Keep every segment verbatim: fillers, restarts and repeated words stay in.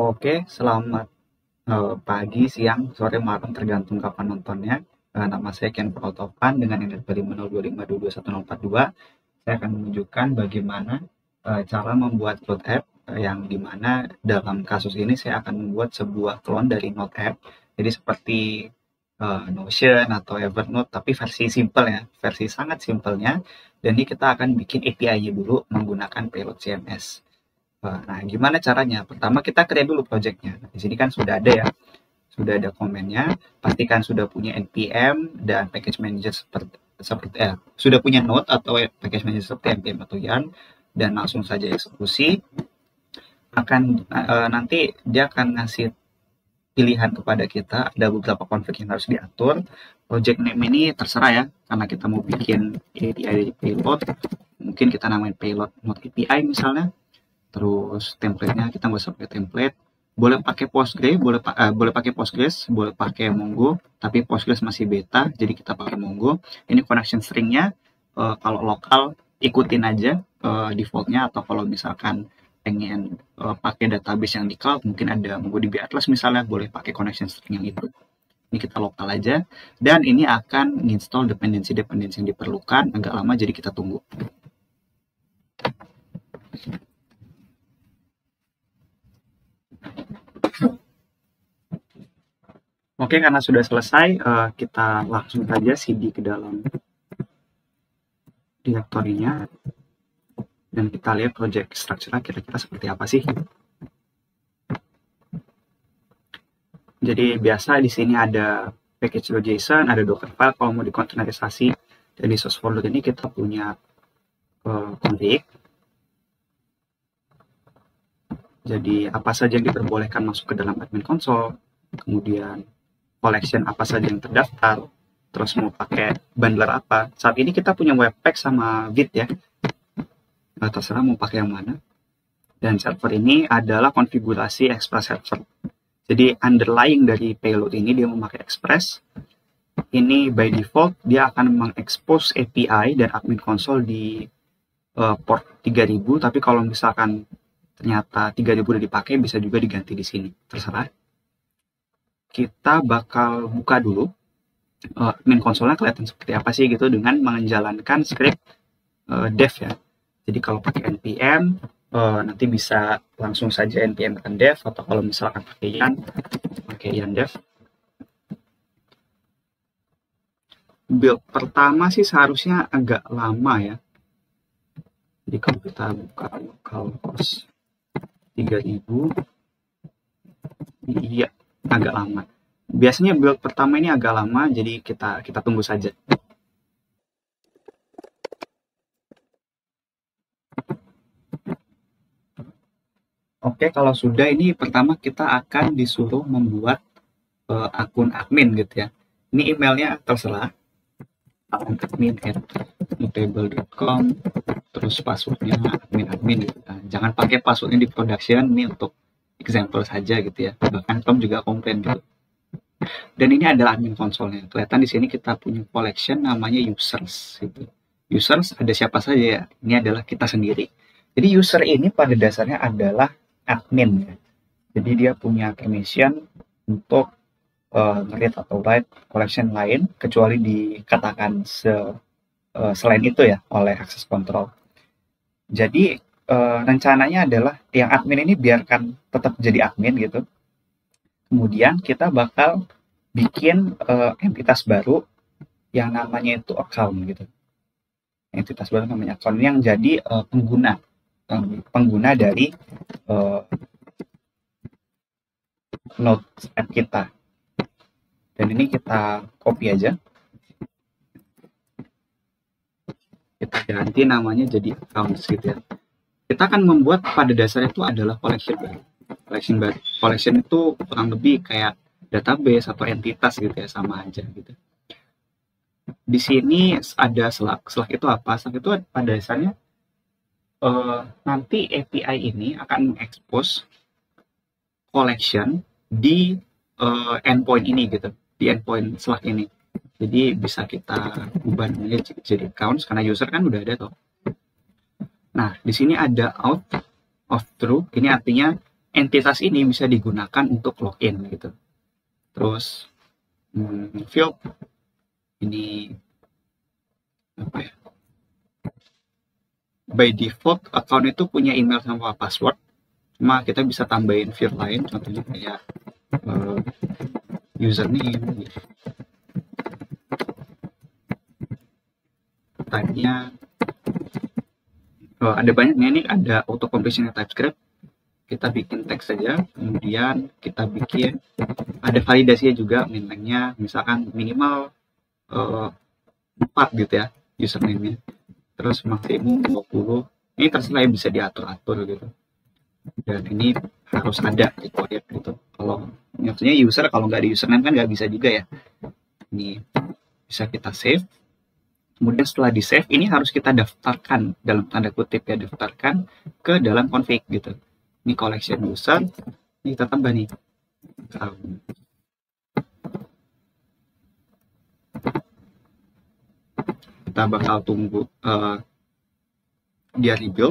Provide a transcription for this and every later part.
Oke, selamat eh, pagi, siang, sore, malam, tergantung kapan nontonnya. Eh, nama saya Ken Pratopan dengan I N P lima nol dua lima dua dua satu nol empat dua. Saya akan menunjukkan bagaimana eh, cara membuat Cloud App eh, yang dimana dalam kasus ini saya akan membuat sebuah clone dari Node App. Jadi seperti eh, Notion atau Evernote, tapi versi simple ya, versi sangat simpelnya. Dan ini kita akan bikin A P I-nya dulu menggunakan Payload C M S. Nah, gimana caranya? Pertama kita create dulu projectnya. Di sini kan sudah ada ya, sudah ada komennya. Pastikan sudah punya N P M dan package manager seperti seperti eh, sudah punya node atau package manager seperti N P M atau yarn dan langsung saja eksekusi. Akan eh, nanti dia akan ngasih pilihan kepada kita, ada beberapa config yang harus diatur. Project name ini terserah ya, karena kita mau bikin A P I dari payload, mungkin kita namain payload node A P I misalnya. Terus template-nya kita nggak usah pakai template, boleh pakai Postgres, boleh uh, boleh pakai Postgres, boleh pakai Mongo, tapi Postgres masih beta, jadi kita pakai Mongo. Ini connection string-nya uh, kalau lokal ikutin aja uh, default-nya, atau kalau misalkan pengen uh, pakai database yang di cloud, mungkin ada MongoDB Atlas misalnya, boleh pakai connection string yang itu. Ini kita lokal aja, dan ini akan install dependensi-dependensi yang diperlukan, agak lama jadi kita tunggu. Oke, karena sudah selesai, uh, kita langsung saja C D ke dalam direktorinya. Dan kita lihat project structure kira-kira seperti apa sih. Jadi biasa di sini ada package.json, ada docker file kalau mau dikontainerisasi. Dan di source folder ini kita punya uh, config. Jadi apa saja yang diperbolehkan masuk ke dalam admin console, kemudian collection apa saja yang terdaftar, terus mau pakai bundler apa. Saat ini kita punya Webpack sama Vite ya, nah, terserah mau pakai yang mana. Dan server ini adalah konfigurasi Express server. Jadi underlying dari payload ini dia memakai Express. Ini by default dia akan mengekspos A P I dan admin console di uh, port tiga ribu, tapi kalau misalkan ternyata tiga ribu udah dipakai, bisa juga diganti di sini, terserah. Kita bakal buka dulu uh, admin console-nya kelihatan seperti apa sih gitu dengan menjalankan script uh, dev ya. Jadi kalau pakai npm uh, nanti bisa langsung saja npm akan dev, atau kalau misalkan pakai yarn pakai yarn dev. Build pertama sih seharusnya agak lama ya. Jadi kalau kita buka localhost tiga ribu, iya agak lama. Biasanya build pertama ini agak lama, jadi kita kita tunggu saja. Oke, kalau sudah ini pertama kita akan disuruh membuat uh, akun admin gitu ya. Ini emailnya terserah, admin at mutable dot com, terus passwordnya admin admin gitu. Nah, jangan pakai passwordnya di production, ini untuk example saja gitu ya. Bahkan Tom juga komplain gitu. Dan ini adalah admin console-nya. Kelihatan di sini kita punya collection namanya users gitu. Users ada siapa saja ya? Ini adalah kita sendiri. Jadi user ini pada dasarnya adalah admin ya. Jadi dia punya permission untuk uh, read atau write collection lain, kecuali dikatakan se, uh, selain itu ya oleh access control. Jadi uh, rencananya adalah yang admin ini biarkan tetap jadi admin gitu. Kemudian kita bakal bikin uh, entitas baru yang namanya itu account gitu. Entitas baru namanya account yang jadi uh, pengguna pengguna dari uh, node app kita. Dan ini kita copy aja. Kita ganti namanya jadi accounts gitu ya. Kita akan membuat pada dasarnya itu adalah collection baru. Collection baru. Collection itu kurang lebih kayak database atau entitas gitu ya, sama aja gitu. Di sini ada Slack. Slack itu apa? Slack itu pada dasarnya uh, nanti A P I ini akan mengekspos collection di uh, endpoint ini gitu, di endpoint Slack ini. Jadi bisa kita ubah namanya jadi accounts karena user kan udah ada tuh. Nah, di sini ada out of true. Ini artinya entitas ini bisa digunakan untuk login gitu. Terus hmm, field ini apa ya? By default account itu punya email sama password, cuma kita bisa tambahin field lain, contohnya kayak uh, username gitu. Type-nya uh, ada banyaknya, ini ada auto completion TypeScript. Kita bikin teks saja, kemudian kita bikin ada validasinya juga, min-lengthnya misalkan minimal uh, empat gitu ya username-nya, terus maksimum dua puluh, ini terserah ya, bisa diatur-atur gitu, dan ini harus ada required gitu. Kalau maksudnya user, kalau nggak ada username kan nggak bisa juga ya. Ini bisa kita save, kemudian setelah di save ini harus kita daftarkan, dalam tanda kutip ya, daftarkan ke dalam config gitu. Ini collection user, ini kita tambah nih um, kita bakal tunggu uh, dia rebuild.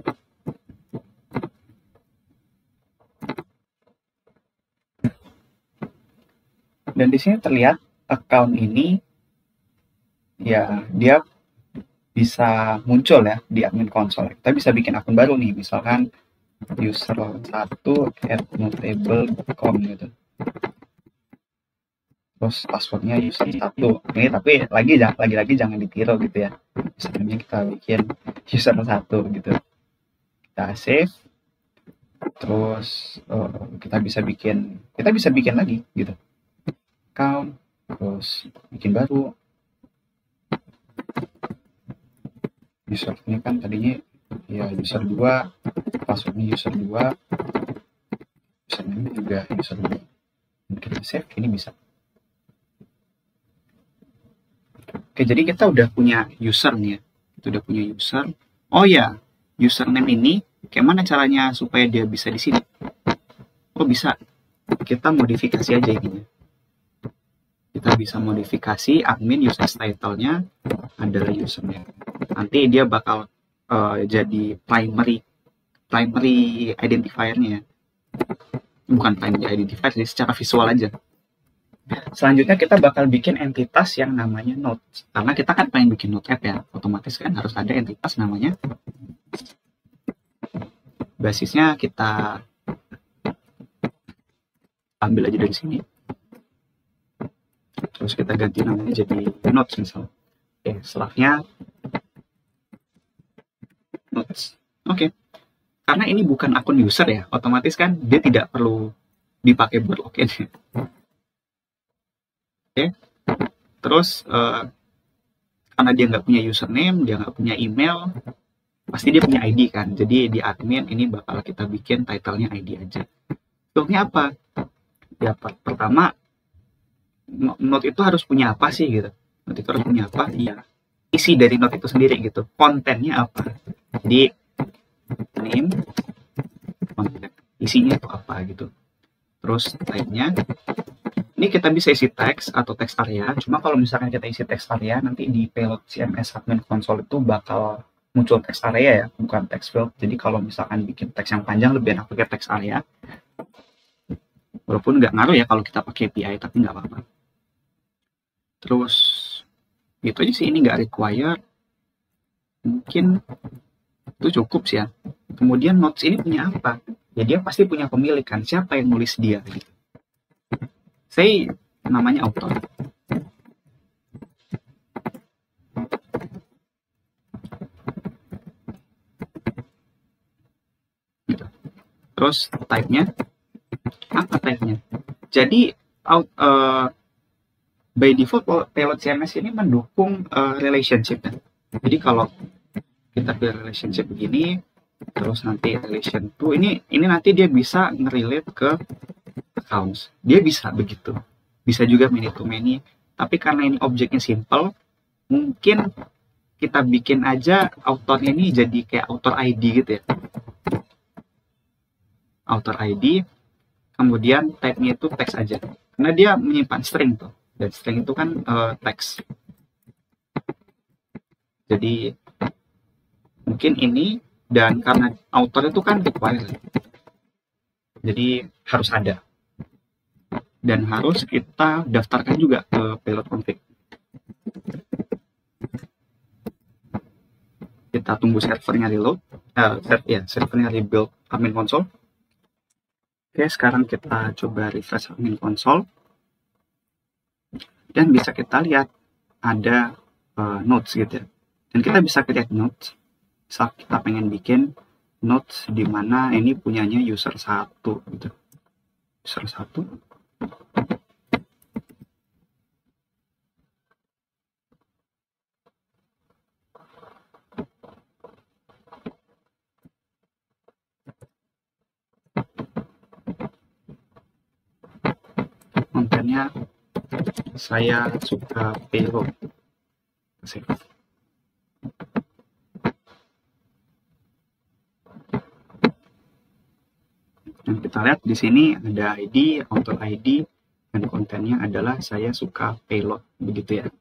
Dan di sini terlihat account ini ya dia bisa muncul ya di admin console. Kita bisa bikin akun baru nih, misalkan user satu at notable dot com gitu. Terus passwordnya user satu. Ini tapi lagi lagi-lagi jangan ditiru gitu ya. Misalnya kita bikin user satu gitu. Kita save. Terus uh, kita bisa bikin kita bisa bikin lagi gitu. Account, terus bikin baru. User ini kan tadinya ya user dua, passwordnya user dua, username juga user dua. Kita save, ini bisa. Oke, jadi kita udah punya user nih ya. Kita udah punya user. Oh ya, username ini kayak mana caranya supaya dia bisa di sini? Oh bisa. Kita modifikasi aja ini. Kita bisa modifikasi admin user title-nya adalah username. Nanti dia bakal uh, jadi primary primary identifier-nya. Bukan primary identifier, jadi secara visual aja. Selanjutnya kita bakal bikin entitas yang namanya notes. Karena kita kan pengen bikin note app ya, otomatis kan harus ada entitas namanya. Basisnya kita ambil aja dari sini. Terus kita ganti namanya jadi notes misalnya. Oke, setelahnya notes. Oke. Karena ini bukan akun user ya, otomatis kan dia tidak perlu dipakai buat login. Oke, terus uh, karena dia nggak punya username, dia nggak punya email, pasti dia punya I D kan. Jadi di admin ini bakal kita bikin title-nya I D aja. Fieldnya apa? Ya pertama, note itu harus punya apa sih gitu? Note itu harus punya apa? Iya, isi dari note itu sendiri gitu. Kontennya apa? Jadi name, konten, isinya itu apa gitu. Terus type-nya. Ini kita bisa isi teks atau teks area. Cuma kalau misalkan kita isi teks area, nanti di payload C M S admin console itu bakal muncul teks area ya, bukan teks field. Jadi kalau misalkan bikin teks yang panjang, lebih enak pakai teks area. Walaupun nggak ngaruh ya kalau kita pakai A P I, tapi nggak apa-apa. Terus gitu aja sih, ini nggak require. Mungkin itu cukup sih ya. Kemudian notes ini punya apa? Ya dia pasti punya pemilik kan. Siapa yang nulis dia gitu. Saya namanya author. Gitu. Terus type-nya apa type-nya? Jadi out, uh, by default payload C M S ini mendukung uh, relationship ya. Jadi kalau kita pilih relationship begini, terus nanti relation to ini ini nanti dia bisa ngerelate ke accounts. Dia bisa begitu. Bisa juga many to many. Tapi karena ini objeknya simple, mungkin kita bikin aja authornya ini jadi kayak author I D gitu ya. Author I D, kemudian type-nya itu teks aja. Karena dia menyimpan string tuh. Dan string itu kan uh, teks. Jadi mungkin ini, dan karena author itu kan required. Jadi harus ada. Dan harus kita daftarkan juga ke payload config. Kita tunggu servernya reload, uh, ser ya, servernya rebuild admin console. Oke, sekarang kita coba refresh admin console. Dan bisa kita lihat ada uh, notes gitu ya. Dan kita bisa create notes saat kita pengen bikin notes di mana ini punyanya user satu gitu. User satu. Kontennya saya suka payload. Save. Dan kita lihat di sini ada I D, author I D, dan kontennya adalah saya suka payload, begitu ya.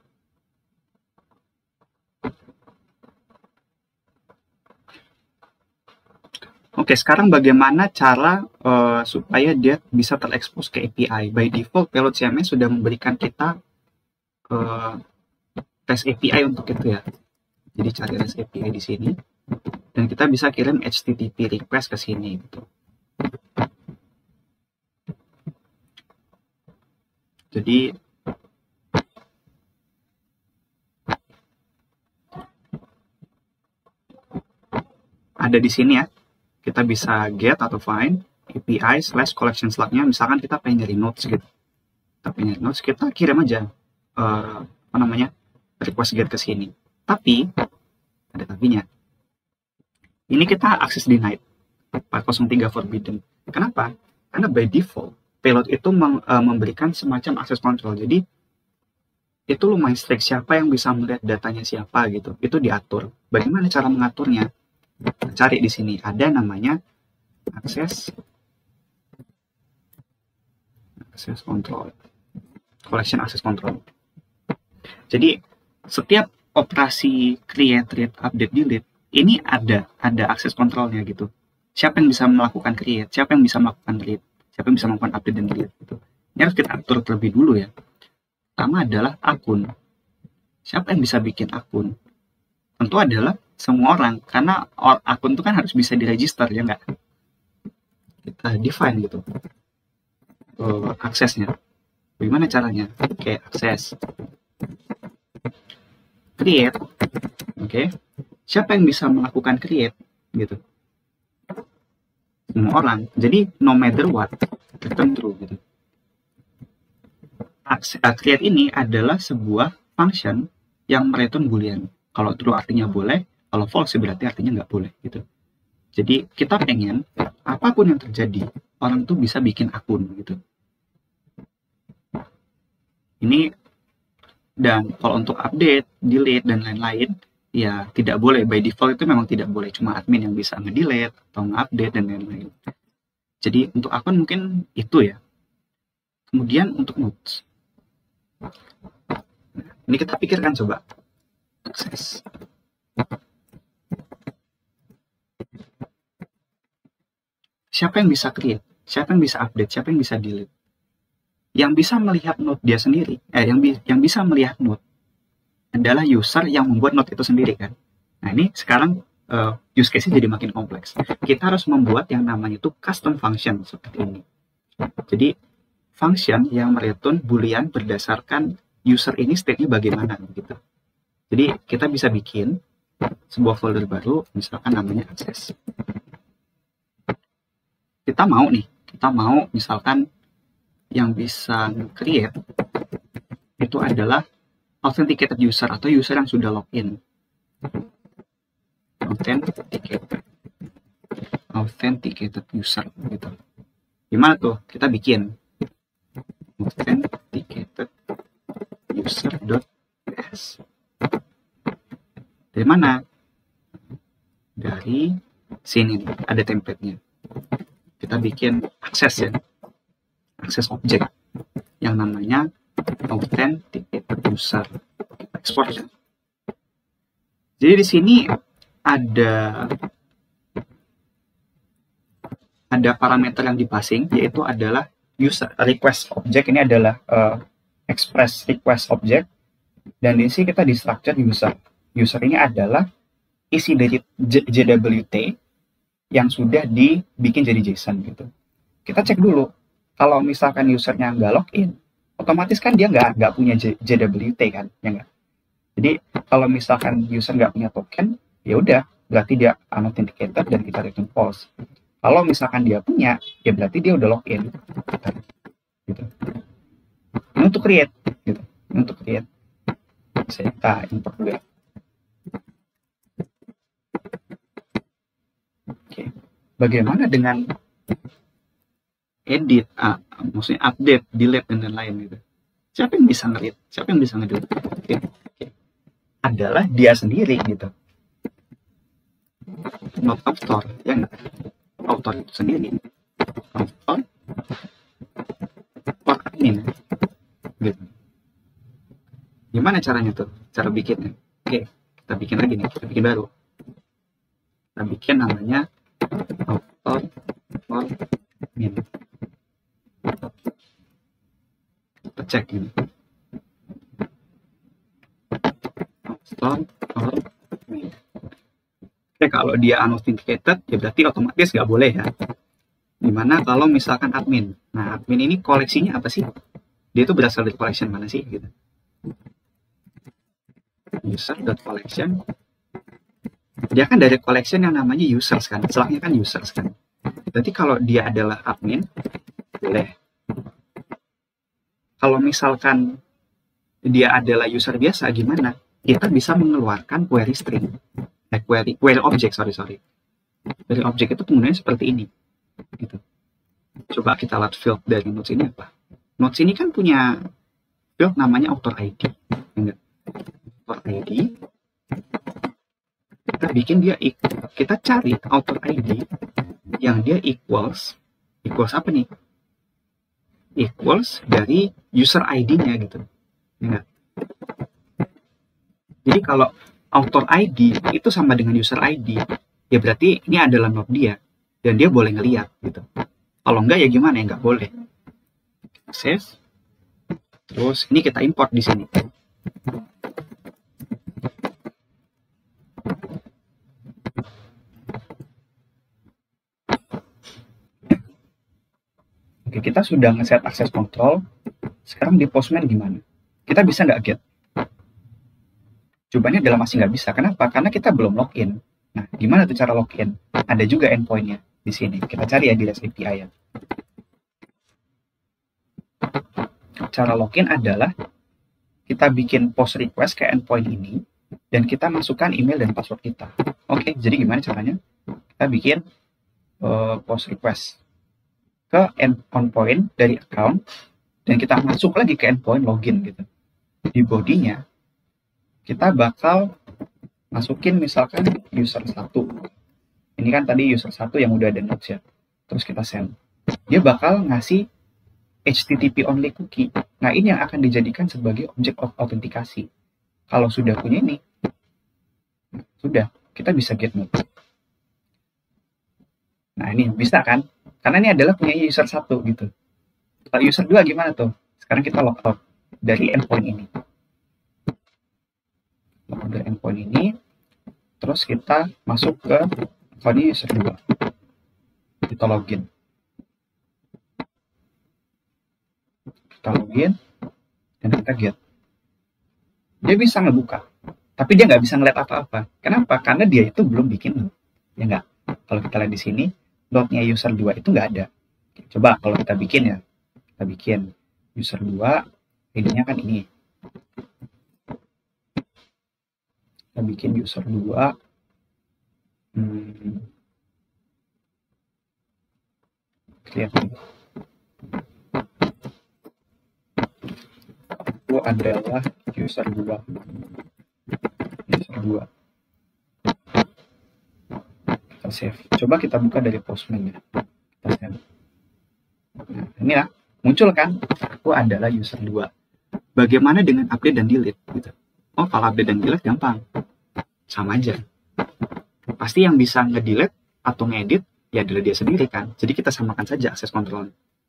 Oke, sekarang bagaimana cara uh, supaya dia bisa terekspos ke A P I? By default, payload C M S sudah memberikan kita uh, REST A P I untuk itu ya. Jadi cari REST A P I di sini, dan kita bisa kirim H T T P request ke sini gitu. Jadi ada di sini ya. Kita bisa get atau find A P I slash collection slug-nya. Misalkan kita pengen nyari notes gitu. Kita pengen nyari notes, kita kirim aja uh, apa namanya request get ke sini. Tapi ada tapinya. Ini kita akses denied. empat nol tiga forbidden. Kenapa? Karena by default payload itu meng, uh, memberikan semacam akses control. Jadi itu lumayan strict, siapa yang bisa melihat datanya siapa gitu. Itu diatur. Bagaimana cara mengaturnya? Cari di sini ada namanya akses akses control, collection access control. Jadi setiap operasi create, read, update, delete ini ada ada akses kontrolnya gitu. Siapa yang bisa melakukan create, siapa yang bisa melakukan read, siapa yang bisa melakukan update dan delete gitu. Ini harus kita atur terlebih dulu ya. Pertama adalah akun. Siapa yang bisa bikin akun? Tentu adalah semua orang, karena akun itu kan harus bisa diregister ya nggak? Kita define gitu uh, aksesnya. Bagaimana caranya? Oke, okay, akses create. Oke, okay. Siapa yang bisa melakukan create gitu? Semua orang. Jadi no matter what, return true gitu. Akses, uh, create ini adalah sebuah function yang mereturn boolean. Kalau true artinya boleh, kalau false berarti artinya nggak boleh gitu. Jadi kita pengen apapun yang terjadi, orang tuh bisa bikin akun gitu. Ini, dan kalau untuk update, delete dan lain-lain, ya tidak boleh. By default itu memang tidak boleh. Cuma admin yang bisa nge-delete atau nge-update dan lain-lain. Jadi untuk akun mungkin itu ya. Kemudian untuk notes. Ini kita pikirkan coba. Akses. Siapa yang bisa create? Siapa yang bisa update? Siapa yang bisa delete? Yang bisa melihat note dia sendiri, eh, yang, bi yang bisa melihat note adalah user yang membuat note itu sendiri kan. Nah ini sekarang uh, use case-nya jadi makin kompleks. Kita harus membuat yang namanya itu custom function seperti ini. Jadi function yang mereturn boolean berdasarkan user ini state-nya bagaimana gitu. Jadi kita bisa bikin sebuah folder baru, misalkan namanya access. Kita mau nih, kita mau misalkan yang bisa create itu adalah authenticated user atau user yang sudah login. Authenticated, authenticated user gitu. Gimana tuh? Kita bikin authenticated user.ts. Dari mana? Dari sini nih, ada template-nya. Kita bikin akses ya, akses objek yang namanya authenticated user. Kita ekspor ya. Jadi di sini ada ada parameter yang dipassing, yaitu adalah user request object. Ini adalah uh, express request object, dan di sini kita di structure user. User ini adalah isi dari J W T yang sudah dibikin jadi JSON gitu. Kita cek dulu, kalau misalkan usernya nggak login, otomatis kan dia nggak nggak punya J W T kan, ya nggak? Jadi kalau misalkan user nggak punya token, ya udah, berarti dia unauthenticated dan kita return false. Kalau misalkan dia punya, ya berarti dia udah login. Gitu. Ini untuk create, gitu. Ini untuk create. Saya kita import dulu ya. Oke. Bagaimana dengan edit, ah, maksudnya update, delete dan lain-lain gitu. Siapa yang bisa nge-read? Siapa yang bisa nge-delete? Oke. Oke. Adalah dia sendiri gitu. Not author, ya enggak? Author itu sendiri. Author or admin. Gitu. Gimana caranya tuh? Cara bikinnya? Oke, kita bikin lagi nih, kita bikin baru. Kita bikin namanya author or admin. Kita cek ini. Author or admin. Oke, kalau dia unauthenticated, ya berarti otomatis nggak boleh ya. Dimana kalau misalkan admin. Nah, admin ini koleksinya apa sih? Dia itu berasal dari collection mana sih? Gitu. User.collection. Dia kan dari collection yang namanya users kan. Celahnya kan users kan. Berarti kalau dia adalah admin, boleh. Kalau misalkan dia adalah user biasa, gimana? Kita bisa mengeluarkan query string. Eh, query, query object, sorry, sorry. Query object itu penggunanya seperti ini. Gitu. Coba kita lihat field dari nodes ini apa. Nodes ini kan punya field namanya author I D. Enggak. Author I D. Kita bikin dia, kita cari author I D yang dia equals, equals apa nih? Equals dari user I D-nya gitu. Enggak. Jadi kalau author I D itu sama dengan user I D, ya berarti ini adalah node dia, dan dia boleh ngeliat gitu. Kalau enggak ya gimana, ya nggak boleh. Save. Terus ini kita import di sini. Oke, kita sudah ngeset access control. Sekarang di Postman gimana? Kita bisa nggak get? Jawabannya adalah masih nggak bisa. Kenapa? Karena kita belum login. Nah, gimana tuh cara login? Ada juga endpoint-nya di sini. Kita cari ya di REST A P I ya. Cara login adalah kita bikin post request ke endpoint ini dan kita masukkan email dan password kita. Oke, jadi gimana caranya? Kita bikin uh, post request ke endpoint dari account dan kita masuk lagi ke endpoint login gitu. Di body-nya kita bakal masukin misalkan user satu. Ini kan tadi user satu yang udah ada nodes ya. Terus kita send. Dia bakal ngasih H T T P only cookie. Nah, ini yang akan dijadikan sebagai objek autentikasi. Kalau sudah punya ini, sudah, kita bisa get node. Nah, ini bisa kan? Karena ini adalah punya user satu gitu. Kalau user dua gimana tuh? Sekarang kita log out dari endpoint ini. Log dari endpoint ini. Terus kita masuk ke akun user dua. Kita login. Kita login dan kita get. Dia bisa ngebuka, tapi dia nggak bisa ngeliat apa-apa. Kenapa? Karena dia itu belum bikin node. Ya nggak? Kalau kita lihat di sini, node-nya user dua itu nggak ada. Coba kalau kita bikin ya, kita bikin user dua, I D-nya kan ini. Kita bikin user dua. Hmm. Lihat nih. Itu adalah user dua. User dua. Kita save. Coba kita buka dari Postman ya. Kita save. Nah, ini ya, muncul kan? Aku adalah user dua. Bagaimana dengan update dan delete gitu? Oh, kalau update dan delete gampang. Sama aja. Pasti yang bisa nge-delete atau ngedit ya adalah dia sendiri kan. Jadi kita samakan saja akses kontrol.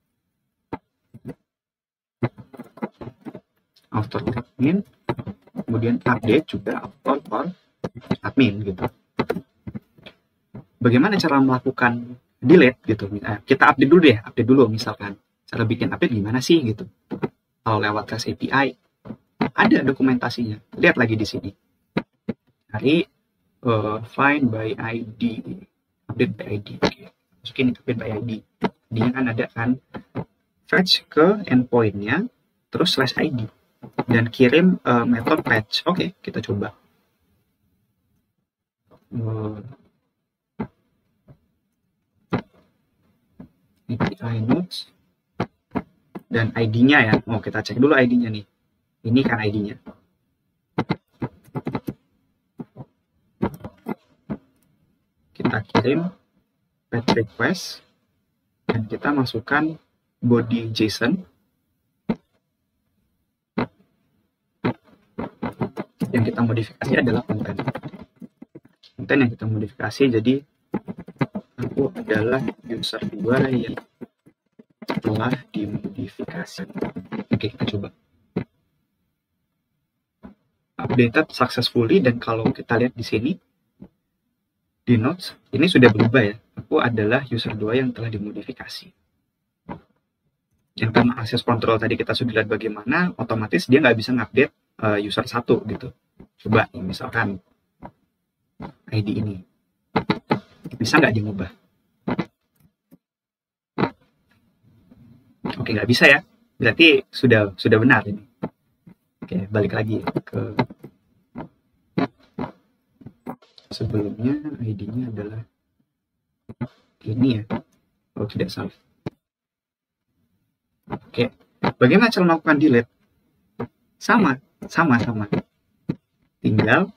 Author admin, kemudian update juga author for admin gitu. Bagaimana cara melakukan delete gitu? Kita update dulu deh, update dulu misalkan. Cara bikin update gimana sih gitu? Kalau lewat REST A P I ada dokumentasinya. Lihat lagi di sini. Cari uh, find by I D, update by I D. Oke, masukin update by I D. Dia kan ada kan fetch ke endpointnya, terus slash I D dan kirim uh, method fetch. Oke, kita coba. Uh, A P I nodes dan I D-nya ya. Oh, kita cek dulu I D-nya nih. Ini kan I D-nya. Kita kirim pet request dan kita masukkan body JSON. Yang kita modifikasi adalah konten. Konten yang kita modifikasi jadi aku adalah user dua yang telah dimodifikasi. Oke, kita coba. Updated successfully, dan kalau kita lihat di sini di notes ini sudah berubah ya. Aku adalah user dua yang telah dimodifikasi. Dan karena akses kontrol tadi kita sudah lihat bagaimana, otomatis dia nggak bisa ngupdate uh, user satu gitu. Coba misalkan I D ini bisa nggak diubah? Oke, nggak bisa ya. Berarti sudah sudah benar ini. Oke, balik lagi ke sebelumnya. I D-nya adalah ini ya. Oh, tidak salah. Oke, bagaimana cara melakukan delete? Sama, sama, sama. Tinggal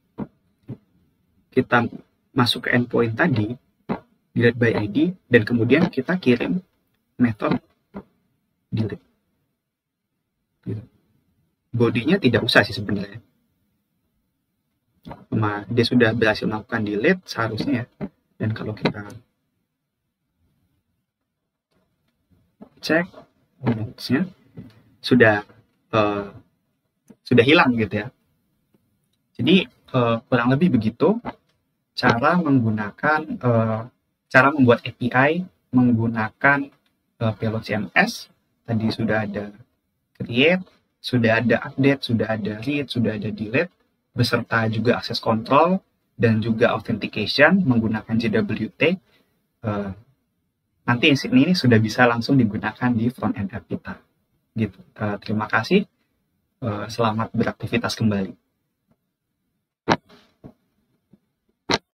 kita masuk ke endpoint tadi, delete by I D, dan kemudian kita kirim method delete. Gitu. Bodinya tidak usah sih sebenarnya. Nah, dia sudah berhasil melakukan delete seharusnya ya. Dan kalau kita cek notes-nya sudah uh, sudah hilang gitu ya. Jadi uh, kurang lebih begitu cara menggunakan uh, cara membuat A P I menggunakan uh, payload C M S. Tadi sudah ada create, sudah ada update, sudah ada read, sudah ada delete, beserta juga akses control dan juga authentication menggunakan J W T. Uh, nanti ini sudah bisa langsung digunakan di front end app kita. Gitu. Uh, terima kasih. Uh, selamat beraktivitas kembali.